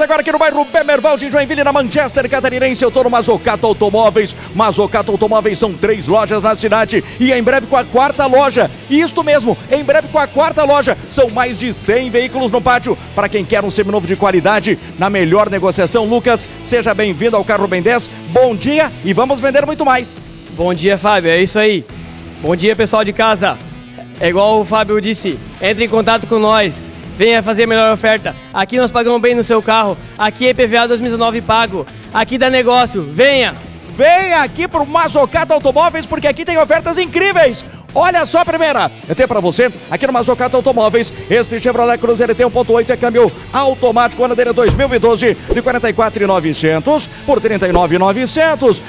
agora aqui no bairro Bemerval de Joinville, na Manchester catarinense. Eu tô no Mazocato Automóveis. Mazocato Automóveis são 3 lojas na cidade e em breve com a 4ª loja. Isto mesmo, em breve com a 4ª loja. São mais de 100 veículos no pátio para quem quer um seminovo de qualidade na melhor negociação. Lucas, seja bem-vindo ao Carro Bem 10. Bom dia e vamos vender muito mais. Bom dia, Fábio, é isso aí. Bom dia, pessoal de casa. É igual o Fábio disse, entre em contato com nós. Venha fazer a melhor oferta. Aqui nós pagamos bem no seu carro. Aqui é IPVA 2019 pago. Aqui dá negócio. Venha! Venha aqui pro Mazocato Automóveis, porque aqui tem ofertas incríveis. Olha só a primeira, eu tenho pra você, aqui no Mazocato Automóveis, este Chevrolet Cruzeiro LT 1.8 é câmbio automático, ano dele é 2012, de 44.900 por 39.900,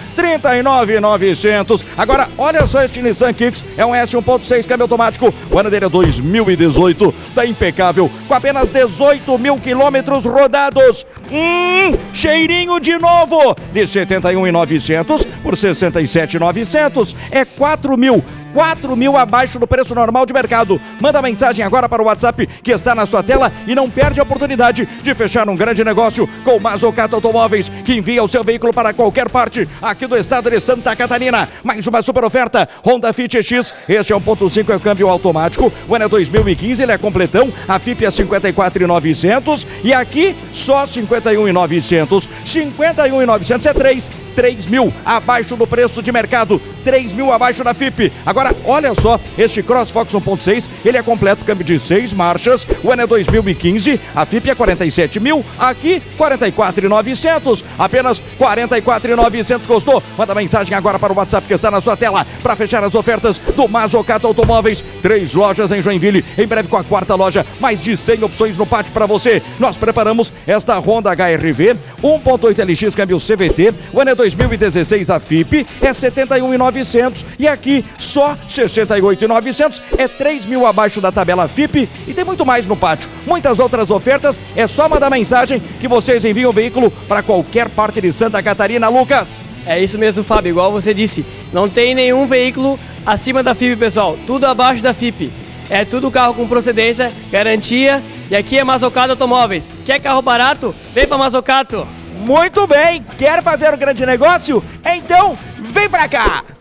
39.900. Agora, olha só este Nissan Kicks, é um S 1.6 câmbio automático, o ano dele é 2018, tá impecável, com apenas 18 mil quilômetros rodados. Cheirinho de novo, de 71.900 por 67.900, é 4 mil abaixo do preço normal de mercado. Manda mensagem agora para o WhatsApp que está na sua tela e não perde a oportunidade de fechar um grande negócio com o Mazocato Automóveis, que envia o seu veículo para qualquer parte aqui do estado de Santa Catarina. Mais uma super oferta, Honda Fit X, este é 1.5, é o câmbio automático, o ano é 2015, ele é completão, a FIP é 54.900 e aqui só 51.900. 51.900 é 3 mil abaixo do preço de mercado, 3 mil abaixo da FIP. Agora, olha só, este CrossFox 1.6, ele é completo, câmbio de 6 marchas, o ano é 2015, a FIP é 47 mil, aqui 44.900, apenas 44.900. Gostou? Manda mensagem agora para o WhatsApp que está na sua tela, para fechar as ofertas do Mazocato Automóveis. 3 lojas em Joinville, em breve com a 4ª loja, mais de 100 opções no pátio para você. Nós preparamos esta Honda HR-V 1.8 LX, câmbio CVT, o ano é 2016, a FIP é 71.900 e aqui só 68.900, é 3 mil abaixo da tabela FIP e tem muito mais no pátio. Muitas outras ofertas, é só mandar mensagem que vocês enviam o veículo para qualquer parte de Santa Catarina, Lucas. É isso mesmo, Fábio, igual você disse, não tem nenhum veículo acima da FIP, pessoal, tudo abaixo da FIP. É tudo carro com procedência, garantia, e aqui é Mazocato Automóveis. Quer carro barato? Vem para Mazocato. Muito bem, quer fazer um grande negócio? Então, vem pra cá!